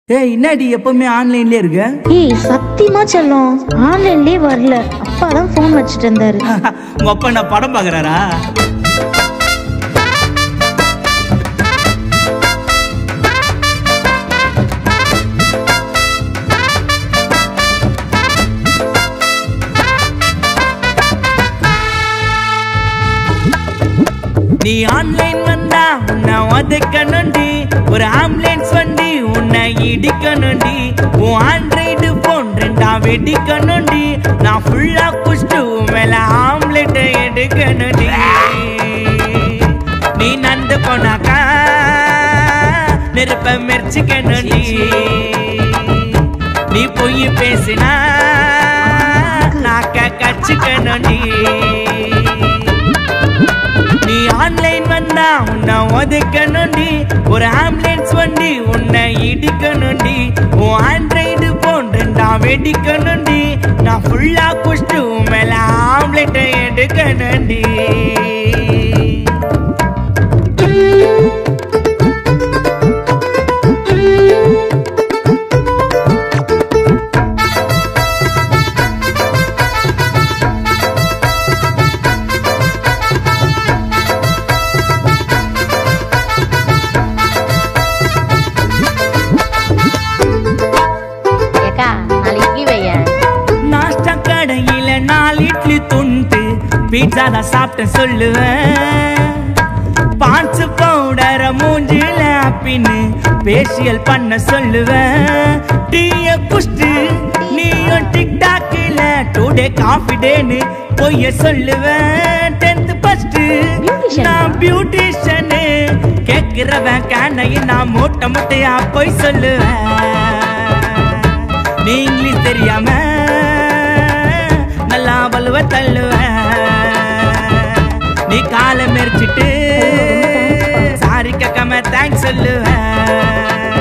ஏய் என்னடி எப்பவுமே ஆன்லைன்லயே இருக்க? ஏய் சத்தியமா செல்லம் ஆன்லைன்லயே வரல. அப்பா தான் ஃபோன் வச்சிட்டு இருந்தாரு. உங்க அப்பா என்ன படம் பாக்குறாரா? நீ ஆன்லைன் வந்தா உன்னை ஒதுக்கணுண்டி, ஒரு ஆம்புலன்ஸ் வண்டி உன்னை இடிக்கணுண்டி, உன் ஆண்ட்ராய்டு போன் ரெண்டா வெடிக்கணுண்டி, நான் ஃபுல்லா குஷ்டு மேல ஆம்லெட் எடுக்கணுண்டி. நீ நந்து போனாக்கா நெருப்ப மெரிச்சிக்கணுண்டி, நீ பொய் பேசினா நாக்க கச்சிக்கணுண்டி. நீ ஆன்லைன் வந்தா உன்னை ஒதுக்கணுண்டி, ஒரு ஆம்புலன்ஸ் வண்டி உன்னை இடிக்கணுண்டி, உன் ஆண்ட்ராய்டு போன் ரெண்டா வெடிக்கணுண்டி, நான் ஃபுல்லா குஷ்டு மேல ஆம்லெட் எடுக்கணுண்டி. பீட்சா தான் சாப்பிட்டு சொல்லுவேன், பான்ஸ் பவுடர மூஞ்சில பின்னு பேஷியல் பண்ண சொல்லுவேன், டீய குஷ்டு நீயும் டிக்டாக்ல டுடே காஃபி டேன்னு பொய்ய சொல்லுவேன். 10th ஃபர்ஸ்ட் நான் பியூட்டிஷியனு கேட்கிறவன் கேனையும் நான் மூட்டை மூட்டையா போய் சொல்லுவேன். நீ இங்கிலீஷ் தெரியாம நல்லா வலுவ தள்ளுவேன், நீ காலை மெரிச்சிட்டு சாரி கேட்காம தேங்க்ஸ் சொல்லுவேன்.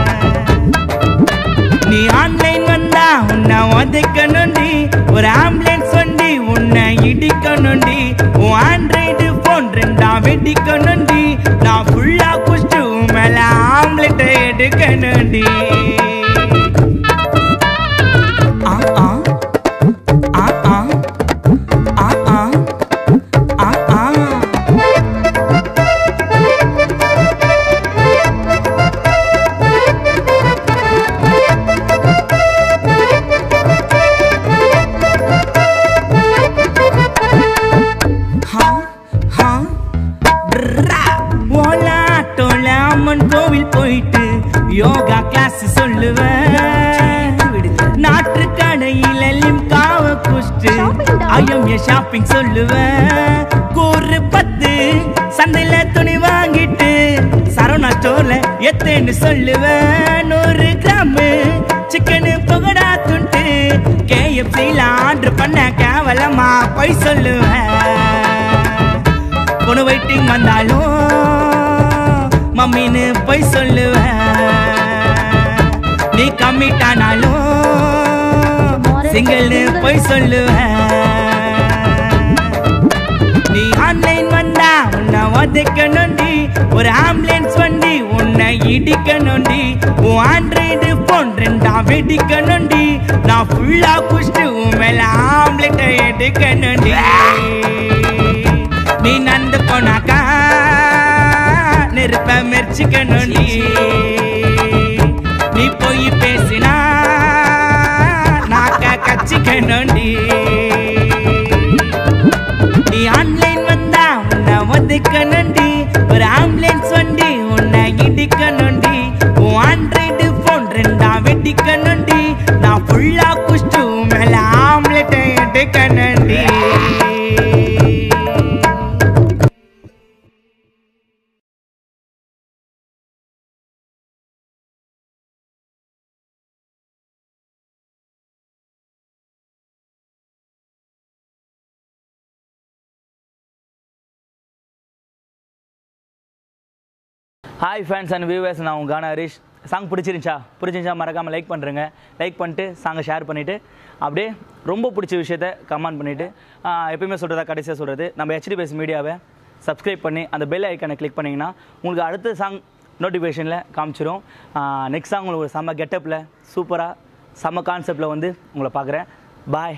நீ ஆன்லைன் வந்தா உன்னை ஒதுக்கணுண்டி, ஒரு ஆம்புலன்ஸ் வண்டி உன்னை இடிக்கணுண்டி, உன் ஆண்ட்ராய்டு போன் ரெண்டா வெடிக்கணுண்டி, நான் ஃபுல்லா குஷ்டு மேல ஆம்லெட் எடுக்கணுண்டி. கோவில் போயிட்டு யோகா கிளாஸ் சொல்லுவேன், நாட்டு கடையில லிம்காவ குஷ்டு ஐஎம்ஏ ஷாப்பிங் சொல்லுவேன், கூறு 10 சந்தையில துணி வாங்கிட்டு சரவணா ஸ்டோர்ல எத்தேன்னு சொல்லுவேன், 100 கிராம் சிக்கனு பகடா துண்டு KFCல ஆர்டர் பண்ண கேவலமா போய் சொல்லுவேன். பொண்ணு வெயிட்டிங் வந்தாலும் மம்மின்னு போய் சொல்லுவேன், நீ கம்மிட்டானாலும் சிங்கிள்னு போய் சொல்லுவேன். நீ ஆன்லைன் வந்தா உன்னை ஒதுக்கணுண்டி, ஒரு ஆம்புலன்ஸ் வண்டி உன்னை இடிக்கணுண்டி, உன் ஆண்ட்ராய்டு போன் ரெண்டா வெடிக்கணுண்டி, நான் ஃபுல்லா குஷ்டு மேல ஆம்லெட் எடுக்கணுண்டி. நீ நந்து போனாக்கா நெருப்ப மெரிச்சிக்கணுண்டி, நீ போய் பேசினா நாக்க கச்சிக்கணுண்டி. நீ ஆன்லைன் வந்தா உன்னை ஒதுக்கணுண்டி, ஒரு ஆம்புலன்ஸ் வண்டி உன்னை இடிக்கணுண்டி, உன் ஆண்ட்ராய்டு போன் ரெண்டா வெடிக்கணுண்டி, நான் ஃபுல்லா குஷ்டு மேல ஆம்லெட் எடுக்கணுண்டி. ஹாய் ஃபேன்ஸ் அண்ட் வியூவர்ஸ், நான் உங்கள் கான ஹரிஷ். சாங் பிடிச்சிருந்துச்சா மறக்காமல் லைக் பண்ணுறேங்க. லைக் பண்ணிட்டு சாங்கை ஷேர் பண்ணிவிட்டு அப்படியே ரொம்ப பிடிச்ச விஷயத்த கமெண்ட் பண்ணிவிட்டு எப்பயுமே சொல்கிறதா கடைசியாக சொல்கிறது, நம்ம HDBase மீடியாவை சப்ஸ்கிரைப் பண்ணி அந்த பெல் ஐக்கானை கிளிக் பண்ணிங்கன்னா உங்களுக்கு அடுத்த சாங் நோட்டிஃபிகேஷனில் காமிச்சிரும். நெக்ஸ்ட் உங்களுக்கு ஒரு செம்ம கெட்டப்பில் சூப்பராக செம்ம கான்செப்டில் வந்து உங்களை பார்க்குறேன். பாய்.